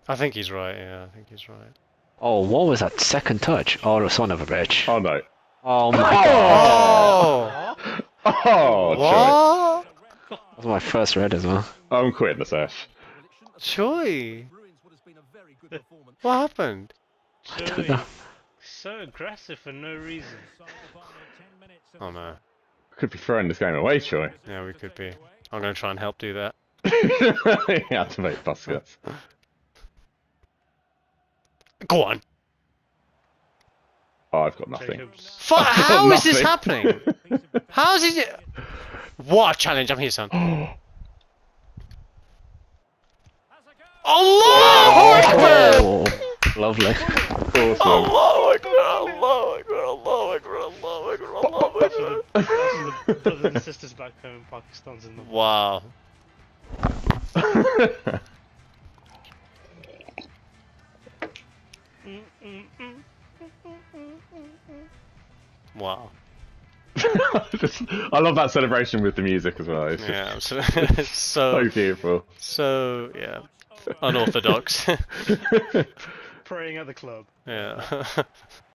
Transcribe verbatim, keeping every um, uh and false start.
I think he's right, yeah, I think he's right. Oh, what was that second touch? Oh, son of a bitch. Oh no. Oh my god. Oh! Oh, Choi. What? That was my first red as well. I'm quitting the sesh. Choi! What happened? I don't know. Choi, so aggressive for no reason. Oh no. Could be throwing this game away, Choi. Yeah, we could be. I'm gonna try and help do that. Activate baskets. Go on! Oh, I've got nothing. Jacobs. Fu- How is this Nothing. happening? How is it? What a challenge! I'm here, son. Allah Akbar! Oh, lovely. Awesome. Allah Akbar! Allah Akbar! Allah Akbar! Allah Akbar! Allah That's for Akbar! the, that's for the brothers and sisters back home in Pakistan's in the Wow. Wow. Just, I love that celebration with the music as well. It's just Yeah, absolutely. It's so, so beautiful. so, yeah. Unorthodox. praying at the club. Yeah.